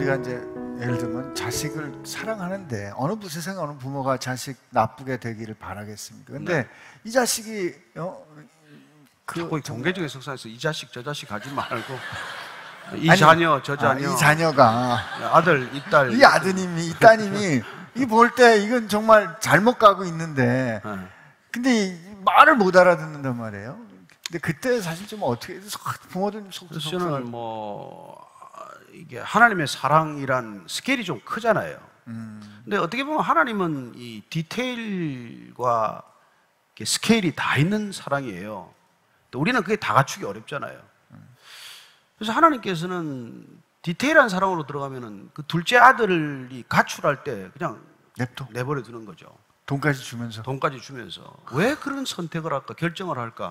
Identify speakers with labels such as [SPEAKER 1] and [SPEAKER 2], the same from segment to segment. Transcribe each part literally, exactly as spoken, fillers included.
[SPEAKER 1] 우리가 이제 예를 들면 자식을 사랑하는데 어느 세상에 어느 부모가 자식 나쁘게 되기를 바라겠습니까? 근데 네. 이 자식이 어,
[SPEAKER 2] 그 자꾸 공개적인 석상에서 이 자식 저 자식 하지 말고 이 아니, 자녀 저 자녀
[SPEAKER 1] 아, 이 자녀가
[SPEAKER 2] 아들 이 딸
[SPEAKER 1] 이 아드님이 이 따님이 이 볼 때 이건 정말 잘못 가고 있는데 네. 근데 말을 못 알아듣는단 말이에요. 근데 그때 사실 좀 어떻게 부모들 속도
[SPEAKER 2] 저는 뭐 이게 하나님의 사랑이란 스케일이 좀 크잖아요. 음. 근데 어떻게 보면 하나님은 이 디테일과 스케일이 다 있는 사랑이에요. 또 우리는 그게 다 갖추기 어렵잖아요. 그래서 하나님께서는 디테일한 사랑으로 들어가면은 그 둘째 아들이 가출할 때 그냥
[SPEAKER 1] 냅둬
[SPEAKER 2] 내버려 두는 거죠.
[SPEAKER 1] 돈까지 주면서
[SPEAKER 2] 돈까지 주면서 왜 그런 선택을 할까, 결정을 할까?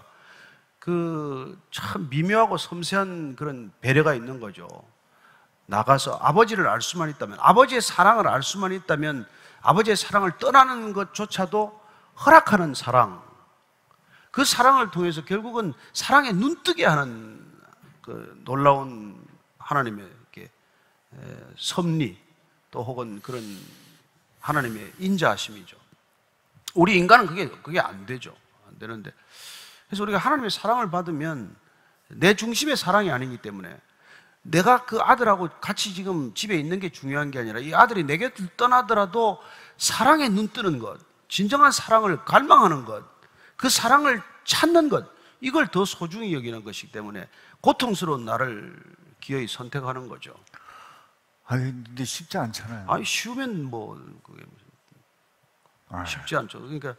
[SPEAKER 2] 그 참 미묘하고 섬세한 그런 배려가 있는 거죠. 나가서 아버지를 알 수만 있다면, 아버지의 사랑을 알 수만 있다면 아버지의 사랑을 떠나는 것조차도 허락하는 사랑, 그 사랑을 통해서 결국은 사랑에 눈뜨게 하는 그 놀라운 하나님의 이렇게 섭리 또 혹은 그런 하나님의 인자하심이죠. 우리 인간은 그게 그게 안 되죠. 안 되는데, 그래서 우리가 하나님의 사랑을 받으면 내 중심의 사랑이 아니기 때문에 내가 그 아들하고 같이 지금 집에 있는 게 중요한 게 아니라 이 아들이 내 곁을 떠나더라도 사랑에 눈뜨는 것, 진정한 사랑을 갈망하는 것, 그 사랑을 찾는 것, 이걸 더 소중히 여기는 것이기 때문에 고통스러운 나를 기어이 선택하는 거죠.
[SPEAKER 1] 아니 근데 쉽지 않잖아요.
[SPEAKER 2] 아니 쉬우면 뭐 그게 무슨 쉽지 않죠. 그러니까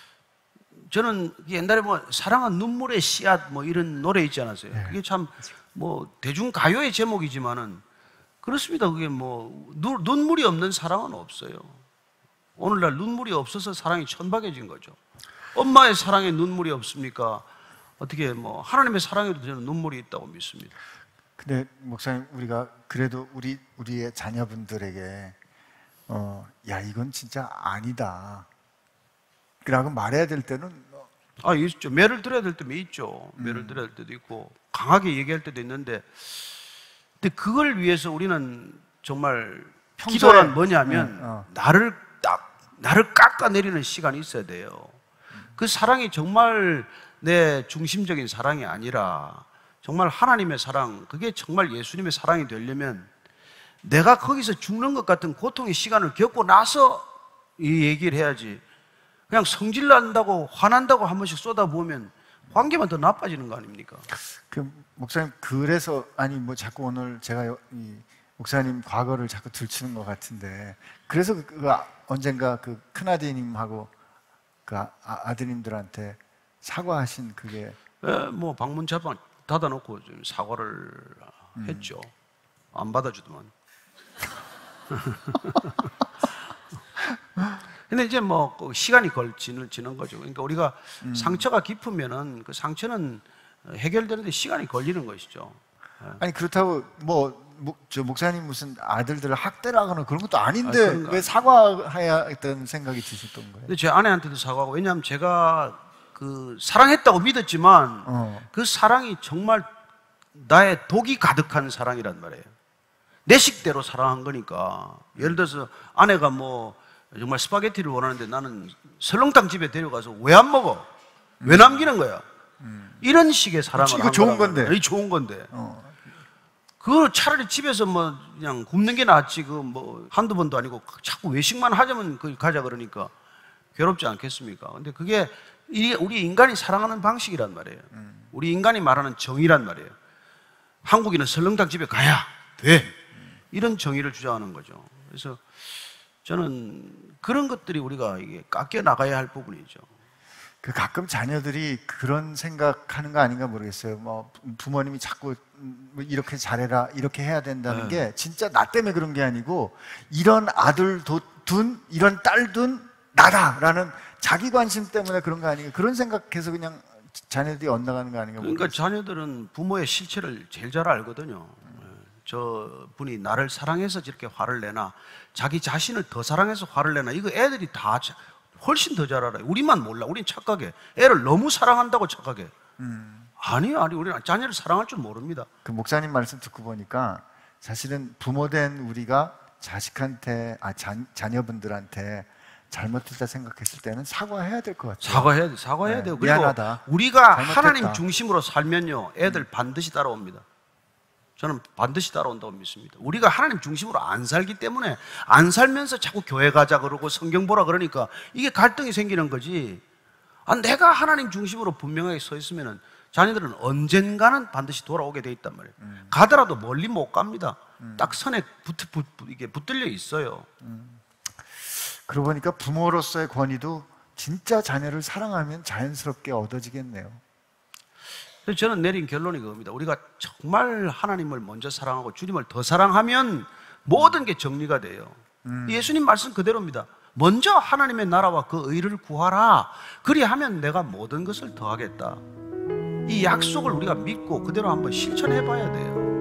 [SPEAKER 2] 저는 옛날에 뭐 사랑은 눈물의 씨앗 뭐 이런 노래 있지 않았어요? 네. 그게 참 뭐 대중 가요의 제목이지만은 그렇습니다. 그게 뭐 눈, 눈물이 없는 사랑은 없어요. 오늘날 눈물이 없어서 사랑이 천박해진 거죠. 엄마의 사랑에 눈물이 없습니까? 어떻게 뭐 하나님의 사랑에도 저는 눈물이 있다고 믿습니다.
[SPEAKER 1] 근데 목사님, 우리가 그래도 우리 우리의 자녀분들에게 어, 야 이건 진짜 아니다 라고 말해야 될 때는
[SPEAKER 2] 아 있죠. 매를 들어야 될 때면 있죠. 매를 음. 들어야 될 때도 있고 강하게 얘기할 때도 있는데, 근데 그걸 위해서 우리는 정말 기도란 뭐냐면 네, 어. 나를 딱 나를 깎아내리는 시간이 있어야 돼요. 음. 그 사랑이 정말 내 중심적인 사랑이 아니라 정말 하나님의 사랑, 그게 정말 예수님의 사랑이 되려면 내가 거기서 죽는 것 같은 고통의 시간을 겪고 나서 이 얘기를 해야지, 그냥 성질 난다고 화난다고 한 번씩 쏟아부으면 관계만 더 나빠지는 거 아닙니까?
[SPEAKER 1] 그 목사님, 그래서 아니 뭐 자꾸 오늘 제가 이 목사님 과거를 자꾸 들추는 것 같은데, 그래서 그, 그 언젠가 그 큰아드님하고 그 아, 아드님들한테 사과하신 그게
[SPEAKER 2] 예, 뭐 방문 자방 닫아놓고 좀 사과를 음. 했죠. 안 받아주더만. 근데 이제 뭐 시간이 걸치는 지는 거죠. 그러니까 우리가 음. 상처가 깊으면은 그 상처는 해결되는데 시간이 걸리는 것이죠.
[SPEAKER 1] 아니 그렇다고 뭐 저 목사님 무슨 아들들을 학대라거나 그런 것도 아닌데 아, 왜 사과해야 했다는 생각이 드셨던 거예요?
[SPEAKER 2] 근데 제 아내한테도 사과하고, 왜냐하면 제가 그 사랑했다고 믿었지만 어. 그 사랑이 정말 나의 독이 가득한 사랑이란 말이에요. 내 식대로 사랑한 거니까. 예를 들어서 아내가 뭐 정말 스파게티를 원하는데 나는 설렁탕 집에 데려가서 왜 안 먹어? 왜 남기는 거야? 음. 이런 식의 사랑을
[SPEAKER 1] 이거 좋은 건데.
[SPEAKER 2] 이 좋은 건데.
[SPEAKER 1] 어.
[SPEAKER 2] 그걸 차라리 집에서 뭐 그냥 굽는 게 낫지. 그 뭐 한두 번도 아니고 자꾸 외식만 하자면 그 가자 그러니까 괴롭지 않겠습니까? 근데 그게 우리 인간이 사랑하는 방식이란 말이에요. 음. 우리 인간이 말하는 정의란 말이에요. 한국인은 설렁탕 집에 가야 돼. 이런 정의를 주장하는 거죠. 그래서 저는 그런 것들이 우리가 이게 깎여 나가야 할 부분이죠.
[SPEAKER 1] 그 가끔 자녀들이 그런 생각하는 거 아닌가 모르겠어요. 뭐 부모님이 자꾸 이렇게 잘해라, 이렇게 해야 된다는 네. 게 진짜 나 때문에 그런 게 아니고 이런 아들 둔, 이런 딸 둔 나다라는 자기 관심 때문에 그런 거 아닌가, 그런 생각해서 그냥 자녀들이 엇나가는 거 아닌가 모르겠어요.
[SPEAKER 2] 그러니까 자녀들은 부모의 실체를 제일 잘 알거든요. 저 분이 나를 사랑해서 저렇게 화를 내나, 자기 자신을 더 사랑해서 화를 내나, 이거 애들이 다 훨씬 더 잘 알아요. 우리만 몰라. 우린 착각해. 애를 너무 사랑한다고 착각해. 음. 아니요, 아니 우리는 자녀를 사랑할 줄 모릅니다.
[SPEAKER 1] 그 목사님 말씀 듣고 보니까 사실은 부모된 우리가 자식한테, 아, 자, 자녀분들한테 잘못했다 생각했을 때는 사과해야 될 것 같아요.
[SPEAKER 2] 사과해야 돼, 사과해야
[SPEAKER 1] 네,
[SPEAKER 2] 돼요. 그리고
[SPEAKER 1] 미안하다.
[SPEAKER 2] 우리가
[SPEAKER 1] 잘못했다.
[SPEAKER 2] 하나님 중심으로 살면요, 애들 반드시 따라옵니다. 저는 반드시 따라온다고 믿습니다. 우리가 하나님 중심으로 안 살기 때문에, 안 살면서 자꾸 교회 가자 그러고 성경 보라 그러니까 이게 갈등이 생기는 거지. 아, 내가 하나님 중심으로 분명하게 서 있으면은 자녀들은 언젠가는 반드시 돌아오게 돼 있단 말이에요. 음. 가더라도 멀리 못 갑니다. 음. 딱 선에 붙, 붙, 이게 붙들려 있어요.
[SPEAKER 1] 음. 그러고 보니까 부모로서의 권위도 진짜 자녀를 사랑하면 자연스럽게 얻어지겠네요.
[SPEAKER 2] 그래서 저는 내린 결론이 그겁니다. 우리가 정말 하나님을 먼저 사랑하고 주님을 더 사랑하면 모든 게 정리가 돼요. 음. 예수님 말씀 그대로입니다. 먼저 하나님의 나라와 그 의를 구하라. 그리하면 내가 모든 것을 더하겠다. 이 약속을 우리가 믿고 그대로 한번 실천해 봐야 돼요.